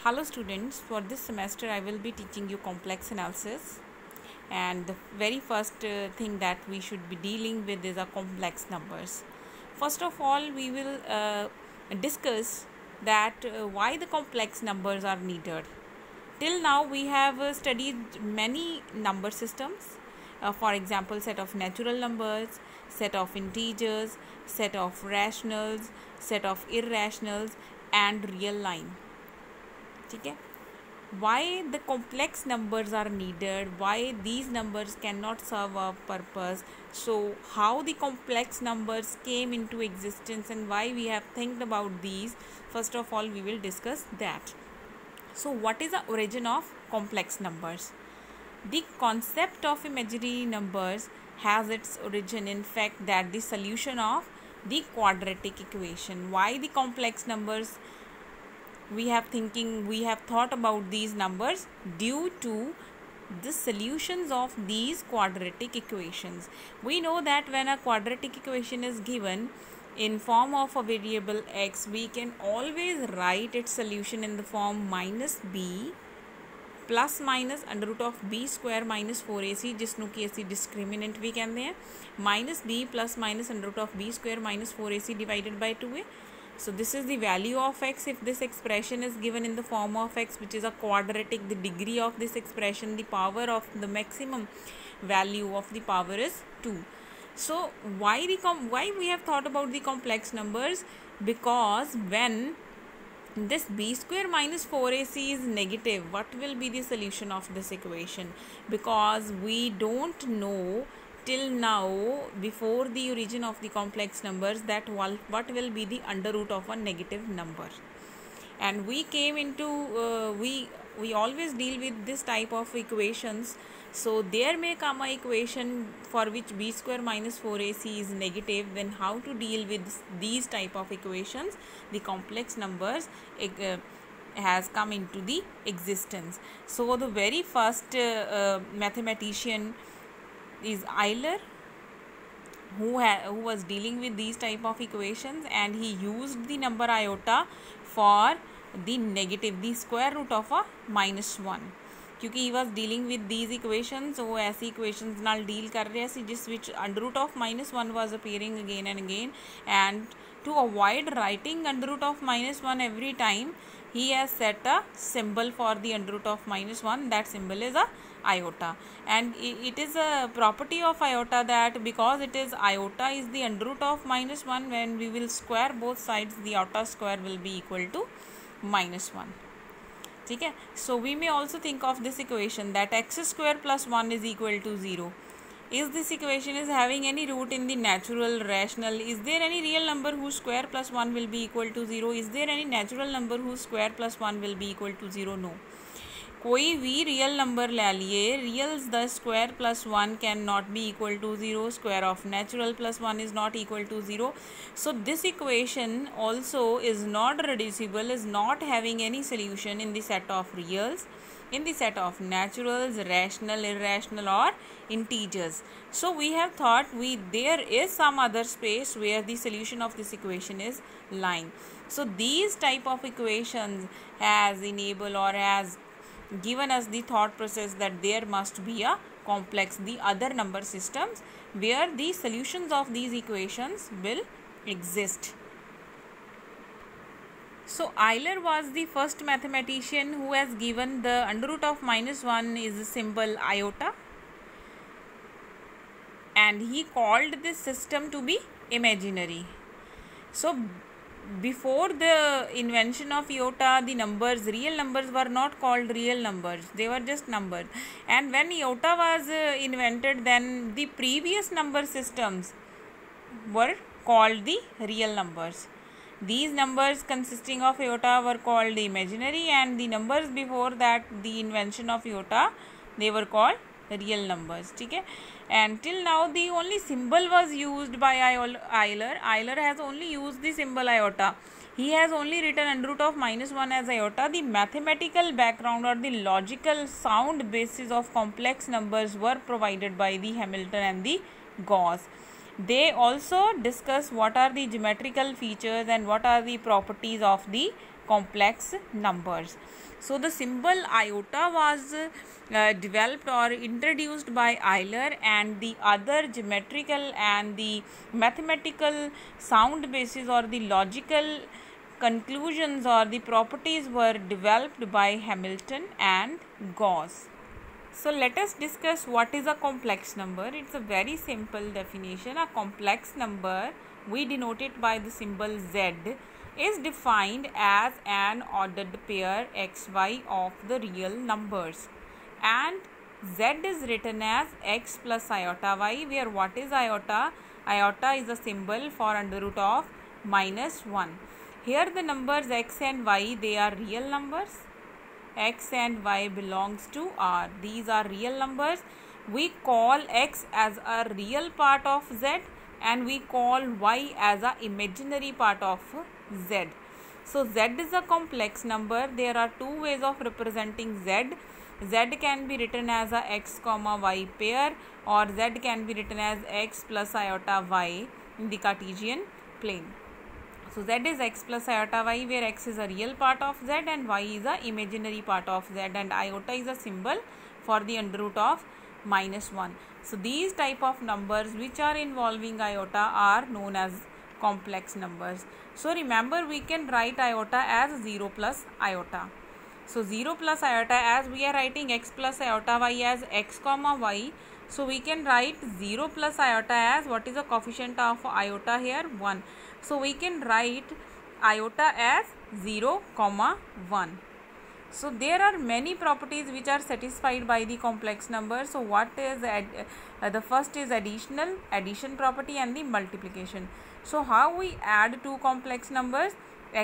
Hello students, for this semester I will be teaching you complex analysis, and the very first thing that we should be dealing with is our complex numbers. First of all, we will discuss that why the complex numbers are needed. Till now we have studied many number systems, for example set of natural numbers, set of integers, set of rationals, set of irrationals and real line. ठीक है. Why the complex numbers are needed, why these numbers cannot serve a purpose, so how the complex numbers came into existence and why we have think about these. First of all, we will discuss that. So what is the origin of complex numbers? The concept of imaginary numbers has its origin in fact that the solution of the quadratic equation. Why the complex numbers? We have thought about these numbers due to the solutions of these quadratic equations. We know that when a quadratic equation is given in form of a variable x, we can always write its solution in the form minus b plus minus under root of b square minus 4ac, जिसनों की ਅਸੀਂ discriminant भी कहते हैं, minus b plus minus under root of b square minus 4ac divided by 2a. So this is the value of x if this expression is given in the form of x, which is a quadratic. The degree of this expression, the power of the maximum value of the power is 2. So why we have thought about the complex numbers? Because when this b square minus 4ac is negative, what will be the solution of this equation? Because we don't know till now, before the origin of the complex numbers, that what will be the under root of a negative number. And we came into we always deal with this type of equations. So there may come a equation for which b square minus 4ac is negative. Then how to deal with these type of equations? The complex numbers has come into the existence. So the very first mathematician is Euler, who was dealing with these type of equations, and he used the number iota for the negative, the square root of a minus 1. क्योंकि he was dealing with these equations, वो ऐसी equations नाल deal कर रहे सी जिस which under root of minus 1 was appearing again and again, and to avoid writing under root of minus 1 every time, he has set a symbol for the under root of minus 1. That symbol is a iota, and it is a property of iota that because it is iota is the under root of minus 1, when we will square both sides, the iota square will be equal to minus 1. ठीक है. So we may also think of this equation that x square plus 1 is equal to 0. Is this equation is having any root in the natural, rational? Is there any real number whose square plus 1 will be equal to 0? Is there any natural number whose square plus 1 will be equal to 0? No. कोई भी real number ले लिए, reals the square plus 1 can not be equal to 0, square of natural plus 1 is not equal to 0. So this equation also is not reducible, is not having any solution in the set of reals, in the set of naturals, rational, irrational or integers. So we have thought there is some other space where the solution of this equation is lying. So these type of equations has enabled or has given us the thought process that there must be a complex, the other number systems where the solutions of these equations will exist. So Euler was the first mathematician who has given the under root of minus 1 is the symbol iota, and he called this system to be imaginary. So before the invention of iota, the numbers, real numbers, were not called real numbers, they were just numbers. And when iota was invented, then the previous number systems were called the real numbers. These numbers consisting of iota were called imaginary, and the numbers before that, the invention of iota, they were called real numbers. ठीक है. And till now the only symbol was used by Euler. Euler has only used the symbol iota. He has only written under root of minus 1 as iota. The mathematical background or the logical sound basis of complex numbers were provided by the Hamilton and the Gauss. They also discuss what are the geometrical features and what are the properties of the complex numbers. So the symbol iota was developed or introduced by Euler, and the other geometrical and the mathematical sound basis or the logical conclusions or the properties were developed by Hamilton and Gauss. So let us discuss what is a complex number. It's a very simple definition. A complex number, we denote it by the symbol Z, is defined as an ordered pair xy of the real numbers, and Z is written as x plus iota y, where what is iota? Iota is a symbol for under root of -1. Here the numbers x and y, they are real numbers. X and y belongs to R. These are real numbers. We call x as a real part of Z, and we call y as a imaginary part of Z. So Z is a complex number. There are two ways of representing Z. Z can be written as a x comma y pair, or Z can be written as x plus iota y in the Cartesian plane. So Z is x plus iota y, where x is a real part of Z and y is a imaginary part of Z, and iota is a symbol for the under root of -1. So these type of numbers which are involving iota are known as complex numbers. So remember, we can write iota as 0 plus iota. So 0 plus iota, as we are writing x plus iota y as x comma y, so we can write 0 plus iota as, what is the coefficient of iota here? 1. So we can write iota as 0 comma 1. So there are many properties which are satisfied by the complex number. So what is the first is addition property and the multiplication. So how we add two complex numbers?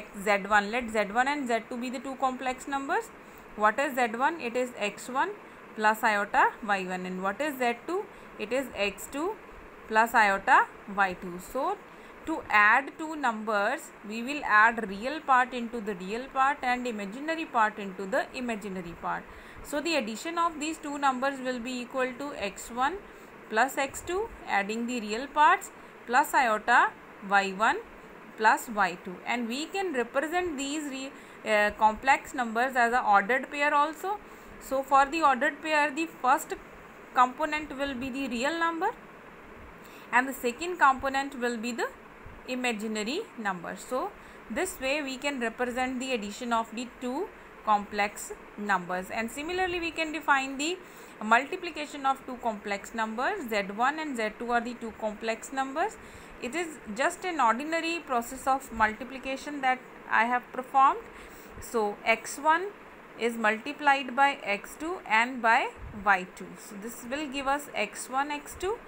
Z1, let Z1 and Z2 be the two complex numbers. What is Z1? It is x1 plus iota y1, and what is Z2? It is x2 plus iota y2. So to add two numbers, we will add real part into the real part and imaginary part into the imaginary part. So the addition of these two numbers will be equal to x1 plus x2, adding the real parts, plus iota y1 plus y2, and we can represent these complex numbers as an ordered pair also. So for the ordered pair, the first component will be the real number and the second component will be the imaginary number. So this way we can represent the addition of the two complex numbers, and similarly we can define the multiplication of two complex numbers. Z1 and Z2 are the two complex numbers. It is just an ordinary process of multiplication that I have performed. So x1 is multiplied by x2 and by y2. So this will give us x1 x2,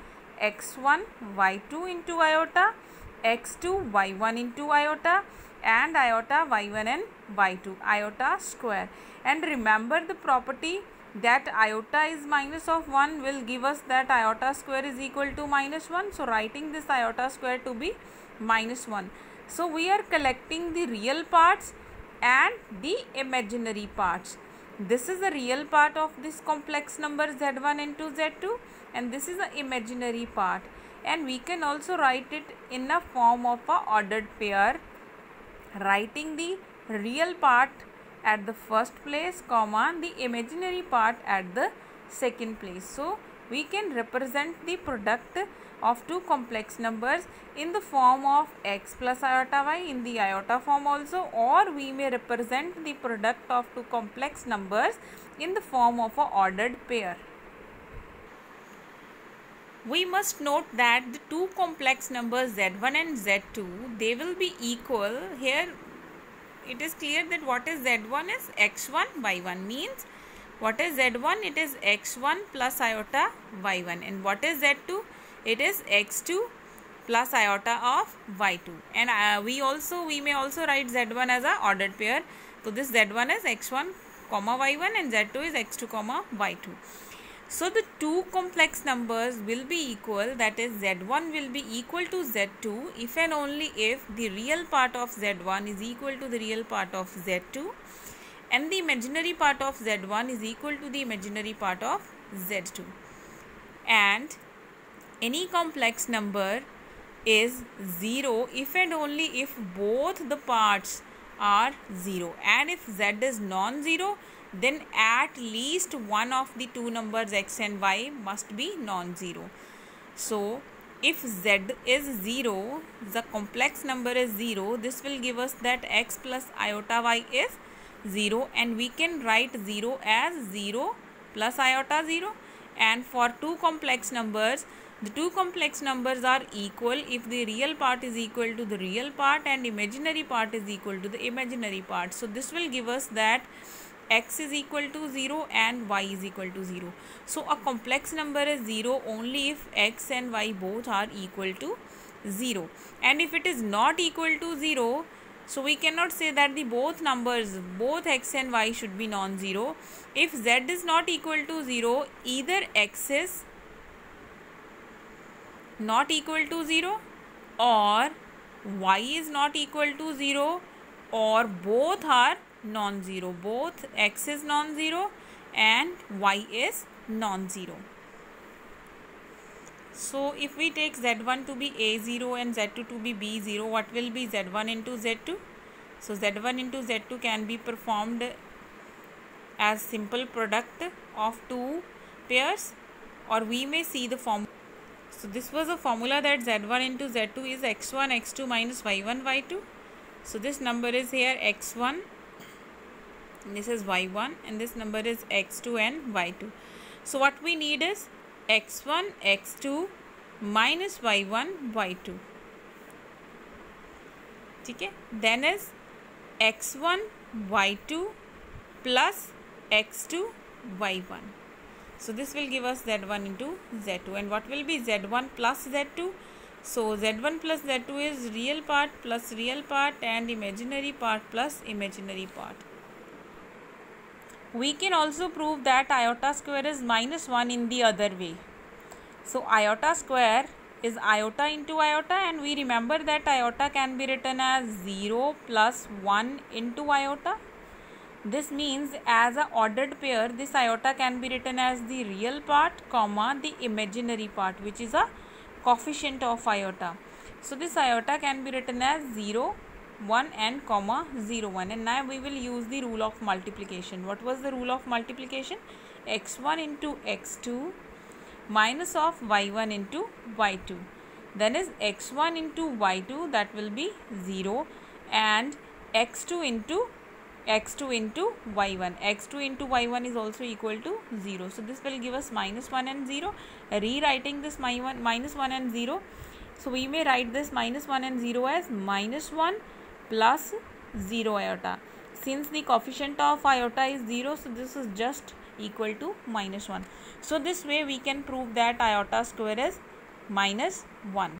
x1 y2 into iota, x2 y1 into iota, and iota y1 and y2, iota square. And remember the property that iota is minus of 1 will give us that iota square is equal to -1. So writing this iota square to be -1. So we are collecting the real parts and the imaginary parts. This is the real part of this complex number Z1 into Z2, and this is the imaginary part, and we can also write it in a form of a ordered pair, writing the real part at the first place, comma, the imaginary part at the second place. So we can represent the product of two complex numbers in the form of x plus iota y in the iota form also, or we may represent the product of two complex numbers in the form of a ordered pair. We must note that the two complex numbers Z1 and Z2, they will be equal. Here it is clear that what is Z1 is x1 y1, means what is Z1? It is x1 plus iota y1, and what is Z2? It is x2 plus iota of y2, and we may also write Z1 as a ordered pair. So this Z1 is x1 comma y1 and Z2 is x2 comma y2. So the two complex numbers will be equal, that is Z1 will be equal to Z2 if and only if the real part of Z1 is equal to the real part of Z2 and the imaginary part of Z1 is equal to the imaginary part of Z2. And any complex number is 0 if and only if both the parts are 0, and if z is non-zero, then at least one of the two numbers x and y must be non-zero. So if z is 0, the complex number is 0, this will give us that x plus iota y is 0, and we can write 0 as 0 plus iota 0. And for two complex numbers, the two complex numbers are equal if the real part is equal to the real part and imaginary part is equal to the imaginary part. So this will give us that x is equal to 0 and y is equal to 0. So a complex number is 0 only if x and y both are equal to 0. And if it is not equal to 0, so we cannot say that the both numbers, both x and y should be non-zero. If z is not equal to 0, either x is not equal to 0 or y is not equal to 0, or both are non-zero. Both x is non-zero and y is non-zero. So if we take z1 to be a0 and z2 to be b0, what will be z1 into z2? So z1 into z2 can be performed as simple product of two pairs, or we may see the formula. So this was a formula that z1 into z2 is x1 x2 minus y1 y2. So this number is here x1, this is y1, and this number is x2 and y2. So what we need is x1 x2 minus y1 y2. Okay, then is x1 y2 plus x2 y1. So this will give us z1 into z2. And what will be z1 plus z2? So z1 plus z2 is real part plus real part and imaginary part plus imaginary part. We can also prove that iota square is minus 1 in the other way. So iota square is iota into iota, and we remember that iota can be written as 0 plus 1 into iota. This means as a ordered pair, this iota can be written as the real part comma the imaginary part, which is a coefficient of iota. So this iota can be written as 0 1 and comma 0 1. And now we will use the rule of multiplication. What was the rule of multiplication? x1 into x2 minus of y1 into y2. Then is x1 into y2, that will be 0, and x2 into y1. x2 into y1 is also equal to 0. So this will give us minus 1 and 0. Rewriting this minus 1 and 0. So we may write this minus 1 and 0 as minus 1 plus 0 iota. Since the coefficient of iota is 0, so this is just equal to minus 1. So this way we can prove that iota square is minus 1.